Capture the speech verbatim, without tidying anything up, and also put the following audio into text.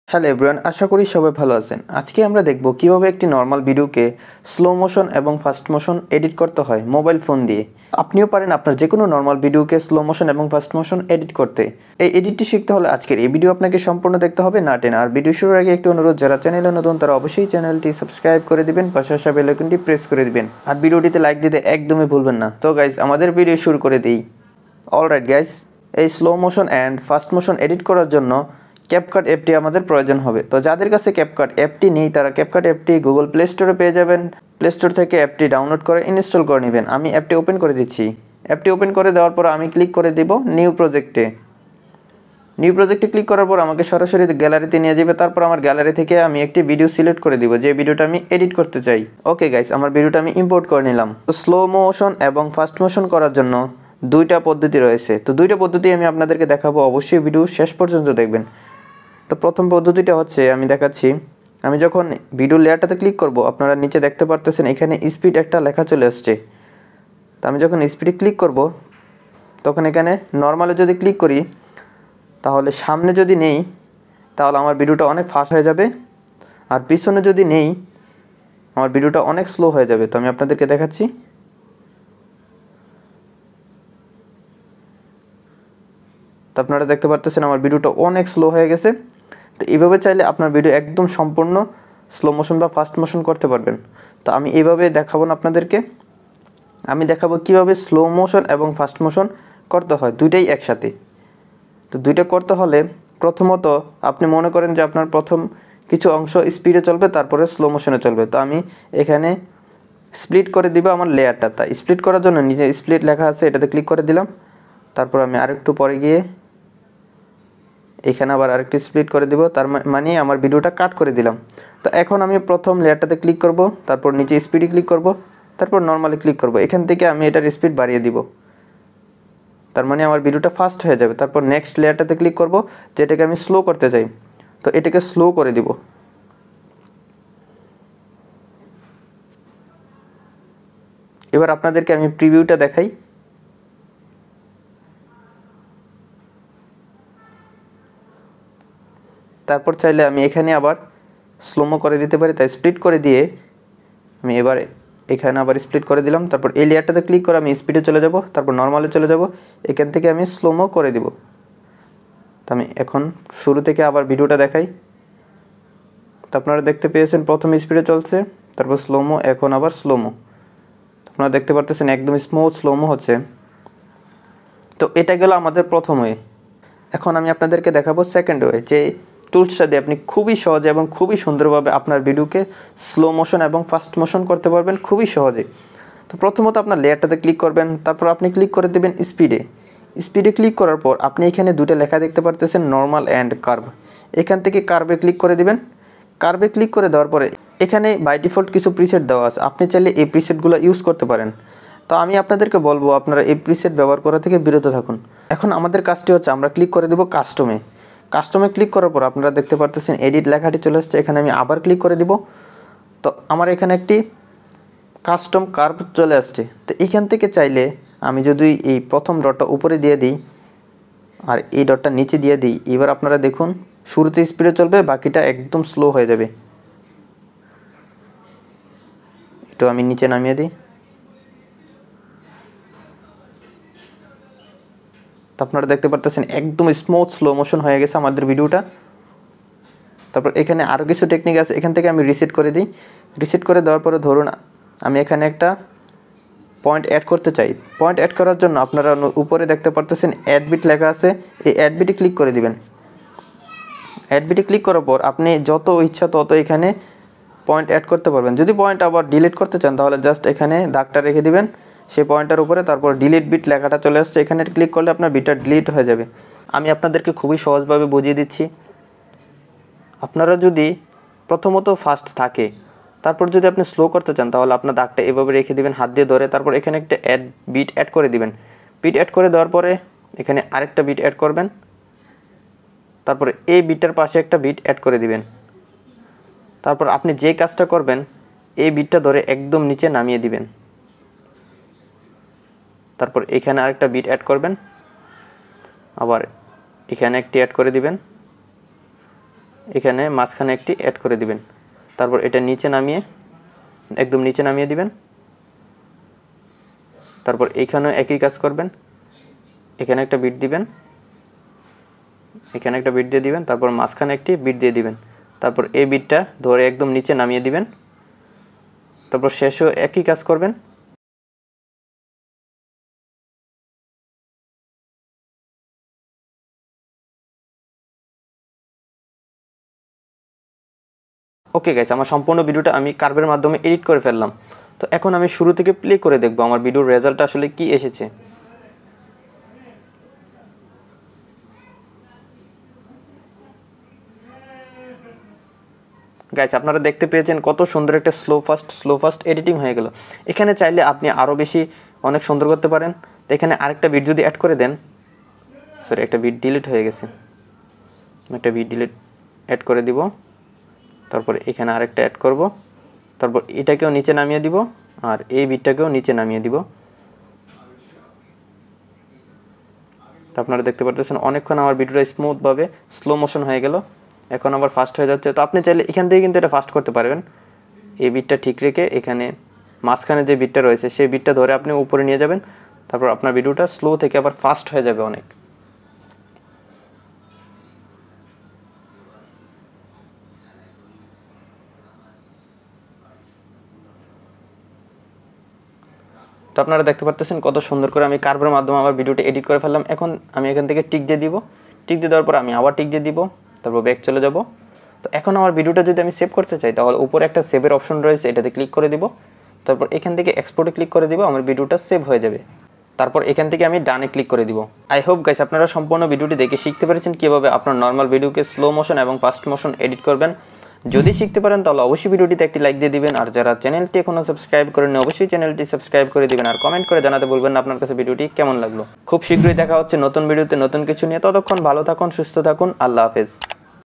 Hello everyone, আশা করি সবাই ভালো আছেন। আজকে আমরা দেখব কিভাবে একটি নর্মাল ভিডিওকে স্লো মোশন এবং ফাস্ট মোশন এডিট করতে হয় মোবাইল ফোন দিয়ে। আপনিও পারেন আপনার যে কোনো নর্মাল ভিডিওকে স্লো মোশন এবং ফাস্ট মোশন এডিট করতে। এই এডিটটি শিখতে হলে আজকের এই ভিডিও আপনাকে সম্পূর্ণ দেখতে হবে, না টেনে। আর ভিডিও শুরুর আগে একটি অনুরোধ, যারা চ্যানেলে নতুন তারা অবশ্যই চ্যানেলটি সাবস্ক্রাইব করে দিবেন, পাশে আসা বেল আইকনটি প্রেস করে দিবেন আর ভিডিওটিতে লাইক দিতে একদমই ভুলবেন না। তো গাইজ, আমাদের ভিডিও শুরু করে দিই। অলরাইট গাইজ, এই slow motion and fast motion edit করার জন্য ক্যাপকাট অ্যাপটি আমাদের প্রয়োজন হবে। তো যাদের কাছে ক্যাপকাট অ্যাপটি নেই তারা ক্যাপকাট অ্যাপটি গুগল প্লে স্টোরে পেয়ে যাবেন। প্লে স্টোর থেকে অ্যাপটি ডাউনলোড করে ইনস্টল করে নেবেন। আমি অ্যাপটি ওপেন করে দিচ্ছি। অ্যাপটি ওপেন করে দেওয়ার পর আমি ক্লিক করে দেব নিউ প্রজেক্টে। নিউ প্রজেক্টে ক্লিক করার পর আমাকে সরাসরি গ্যালারিতে নিয়ে যাবে। তারপর আমার গ্যালারি থেকে আমি একটি ভিডিও সিলেক্ট করে দিব, যে ভিডিওটা আমি এডিট করতে চাই। ওকে গাইস, আমার ভিডিওটা আমি ইম্পোর্ট করে নিলাম। তো স্লো মোশন এবং ফাস্ট মোশন করার জন্য দুইটা পদ্ধতি রয়েছে। তো দুইটা পদ্ধতি আমি আপনাদেরকে দেখাবো, অবশ্যই ভিডিও শেষ পর্যন্ত দেখবেন। তো প্রথম পদ্ধতিটা হচ্ছে, আমি দেখাচ্ছি। আমি যখন ভিডিও লেয়ারটাতে ক্লিক করব, আপনারা নিচে দেখতে পারতেছেন এখানে স্পিড একটা লেখা চলে আসছে। তো আমি যখন স্পিডে ক্লিক করব, তখন এখানে নর্মালে যদি ক্লিক করি, তাহলে সামনে যদি নেই তাহলে আমার ভিডিওটা অনেক ফাস্ট হয়ে যাবে, আর পিছনে যদি নেই আমার ভিডিওটা অনেক স্লো হয়ে যাবে। তো আমি আপনাদেরকে দেখাচ্ছি। তো আপনারা দেখতে পারতেছেন আমার ভিডিওটা অনেক স্লো হয়ে গেছে। তো এইভাবে চাইলে আপনার ভিডিও একদম সম্পূর্ণ স্লো মোশন বা ফাস্ট মোশন করতে পারবেন। তো আমি এইভাবে দেখাবো না আপনাদেরকে, আমি দেখাবো কিভাবে স্লো মোশন এবং ফাস্ট মোশন করতে হয় দুইটাই একসাথে। তো দুইটা করতে হলে প্রথমত আপনি মনে করেন যে আপনার প্রথম কিছু অংশ স্পিডে চলবে, তারপরে স্লো মোশনে চলবে। তো আমি এখানে স্প্লিট করে দিব আমার লেয়ারটা। তাই স্প্লিট করার জন্য নিজে স্প্লিট লেখা আছে, এটাতে ক্লিক করে দিলাম। তারপর আমি আরেকটু পরে গিয়ে এখানে আবার আরেকটু স্প্লিট করে দিব, তার মানে আমার ভিডিওটা কাট করে দিলাম। তো এখন আমি প্রথম লেয়ারটাতে ক্লিক করব, তারপর নিচে স্পিডে ক্লিক করব, তারপর নর্মালি ক্লিক করব। এখান থেকে আমি এটার স্পিড বাড়িয়ে দিব, তার মানে আমার ভিডিওটা ফাস্ট হয়ে যাবে। তারপর নেক্সট লেয়ারটাতে ক্লিক করব, যেটাকে আমি স্লো করতে চাই। তো এটাকে স্লো করে দিব। এবার আপনাদেরকে আমি প্রিভিউটা দেখাই। তারপর চাইলে আমি এখানে আবার স্লোমো করে দিতে পারি। তাই স্প্লিট করে দিয়ে আমি এবার এখানে আবার স্প্লিট করে দিলাম। তারপর এই লেয়ারটাতে ক্লিক করে আমি স্পিডে চলে যাব, তারপর নর্মালে চলে যাব। এখান থেকে আমি স্লোমো করে দিব। তো আমি এখন শুরু থেকে আবার ভিডিওটা দেখাই। তো আপনারা দেখতে পেয়েছেন প্রথম স্পিডে চলছে, তারপর স্লোমো, এখন আবার স্লোমো। আপনারা দেখতে পারতেছেন একদম স্মুথ স্লোমো হচ্ছে। তো এটা গেল আমাদের প্রথম ওয়ে। এখন আমি আপনাদেরকে দেখাবো সেকেন্ড ওয়ে, যে টুলসটা দিয়ে আপনি খুবই সহজে এবং খুবই সুন্দরভাবে আপনার ভিডিওকে স্লো মোশন এবং ফাস্ট মোশন করতে পারবেন খুবই সহজে। তো প্রথমত আপনার লেয়ারটাতে ক্লিক করবেন, তারপর আপনি ক্লিক করে দেবেন স্পিডে। স্পিডে ক্লিক করার পর আপনি এখানে দুটো লেখা দেখতে পারতেছেন, নর্মাল অ্যান্ড কার্ভ। এখান থেকে কার্ভে ক্লিক করে দিবেন। কার্ভে ক্লিক করে দেওয়ার পরে এখানে বাই ডিফল্ট কিছু প্রিসেট দেওয়া আছে, আপনি চাইলে এই প্রিসেটগুলো ইউজ করতে পারেন। তো আমি আপনাদেরকে বলবো আপনারা এই প্রিসেট ব্যবহার করা থেকে বিরত থাকুন। এখন আমাদের কাজটি হচ্ছে, আমরা ক্লিক করে দেব কাস্টমে। কাস্টমে ক্লিক করার পর আপনারা দেখতে পারতেছেন এডিট লেখাটি চলে আসছে। এখানে আমি আবার ক্লিক করে দিব। তো আমার এখানে একটি কাস্টম কার্ভ চলে আসছে। তো এখান থেকে চাইলে আমি যদি এই প্রথম ডটটা উপরে দিয়ে দিই আর এই ডটটা নিচে দিয়ে দিই, এবার আপনারা দেখুন শুরুতে স্পিডে চলবে, বাকিটা একদম স্লো হয়ে যাবে। একটু আমি নিচে নামিয়ে দিই। তো আপনারা দেখতে পারতেছেন একদম স্মুথ স্লো মোশন হয়ে গেছে আমাদের ভিডিওটা। তারপর এখানে আরও কিছু টেকনিক আছে, এখান থেকে আমি রিসেট করে দিই। রিসেট করে দেওয়ার পরে ধরুন আমি এখানে একটা পয়েন্ট অ্যাড করতে চাই। পয়েন্ট অ্যাড করার জন্য আপনারা উপরে দেখতে পারতেছেন অ্যাড বিট লেখা আছে, এই অ্যাড বিটে ক্লিক করে দিবেন। অ্যাড বিটে ক্লিক করার পর আপনি যত ইচ্ছা তত এখানে পয়েন্ট অ্যাড করতে পারবেন। যদি পয়েন্ট আবার ডিলিট করতে চান তাহলে জাস্ট এখানে দাগটা রেখে দিবেন সেই পয়েন্টের উপরে, তারপর ডিলিট বিট লেখাটা চলে আসছে, এখানে ক্লিক করলে আপনার বিটটা ডিলিট হয়ে যাবে। আমি আপনাদেরকে খুবই সহজভাবে বুঝিয়ে দিচ্ছি। আপনারা যদি প্রথমত ফাস্ট থাকে, তারপর যদি আপনি স্লো করতে চান তাহলে আপনার দাগটা এভাবে রেখে দিবেন হাত দিয়ে ধরে। তারপর এখানে একটা অ্যাড বিট অ্যাড করে দিবেন। বিট অ্যাড করে দেওয়ার পরে এখানে আরেকটা বিট অ্যাড করবেন। তারপরে এই বিটটার পাশে একটা বিট অ্যাড করে দিবেন। তারপর আপনি যে কাজটা করবেন এই বিটটা ধরে একদম নিচে নামিয়ে দিবেন। তারপর এখানে আরেকটা বিট অ্যাড করবেন, আবার এখানে একটি অ্যাড করে দিবেন। এখানে মাঝখানে একটি অ্যাড করে দিবেন। তারপর এটা নিচে নামিয়ে একদম নিচে নামিয়ে দিবেন। তারপর এইখানেও একই কাজ করবেন, এখানে একটা বিট দিবেন, এখানে একটা বিট দিয়ে দিবেন, তারপর মাঝখানে একটি বিট দিয়ে দিবেন। তারপর এই বিটটা ধরে একদম নিচে নামিয়ে দিবেন। তারপর শেষেও একই কাজ করবেন। ওকে গাইস, আমার সম্পূর্ণ ভিডিওটা আমি কার্ভের মাধ্যমে এডিট করে ফেললাম। তো এখন আমি শুরু থেকে প্লে করে দেখব আমার ভিডিওর রেজাল্ট আসলে কি এসেছে। গাইস, আপনারা দেখতে পেয়েছেন কত সুন্দর একটা slow fast slow fast editing হয়ে গেল। এখানে চাইলে আপনি আরও বেশি অনেক সুন্দর করতে পারেন। তো এখানে আরেকটা বিট যদি অ্যাড করে দেন, সরি একটা বিট ডিলিট হয়ে গেছে, একটা বিট ডিলিট অ্যাড করে দিব। তারপরে এখানে আরেকটা অ্যাড করব, তারপর এটাকেও নিচে নামিয়ে দিব আর এই বিটটাকেও নিচে নামিয়ে দিব। তো আপনারা দেখতে পারতেছেন অনেকক্ষণ আমার ভিডিওটা স্মুথভাবে স্লো মোশন হয়ে গেল, এখন আবার ফাস্ট হয়ে যাচ্ছে। তো আপনি চাইলে এখান থেকে কিন্তু এটা ফাস্ট করতে পারবেন। এই বিটটা ঠিক রেখে এখানে মাঝখানে যে বিটটা রয়েছে সেই বিটটা ধরে আপনি উপরে নিয়ে যাবেন, তারপর আপনার ভিডিওটা স্লো থেকে আবার ফাস্ট হয়ে যাবে অনেক। তো আপনারা দেখতে পাচ্ছেন কত সুন্দর করে আমি কার্ভের মাধ্যমে আমার ভিডিওটি এডিট করে ফেললাম। এখন আমি এখান থেকে টিক দিয়ে দিব, টিক দিয়ে দেওয়ার পর আমি আবার টিক দিয়ে দিব, তারপর ব্যাক চলে যাব। তো এখন আমার ভিডিওটা যদি আমি সেভ করতে চাই তাহলে উপরে একটা সেভের অপশন রয়েছে, এটাতে ক্লিক করে দিব। তারপর এখান থেকে এক্সপোর্টে ক্লিক করে দিব, আমার ভিডিওটা সেভ হয়ে যাবে। তারপর এখান থেকে আমি ডানে ক্লিক করে দিব। আই হোপ গাইস আপনারা সম্পূর্ণ ভিডিওটি দেখে শিখতে পেরেছেন কীভাবে আপনার নর্মাল ভিডিওকে স্লো মোশন এবং ফাস্ট মোশন এডিট করবেন। যদি শিখতে পারেন তাহলে অবশ্যই ভিডিওটিতে একটি লাইক দিয়ে দিবেন, আর যারা চ্যানেলটি এখনও সাবস্ক্রাইব করেন অবশ্যই চ্যানেলটি সাবস্ক্রাইব করে দিবেন, আর কমেন্ট করে জানাতে বলবেন না আপনার কাছে ভিডিওটি কেমন লাগলো। খুব শীঘ্রই দেখা হচ্ছে নতুন ভিডিওতে নতুন কিছু নিয়ে। ততক্ষণ ভালো থাকুন, সুস্থ থাকুন, আল্লাহ হাফেজ।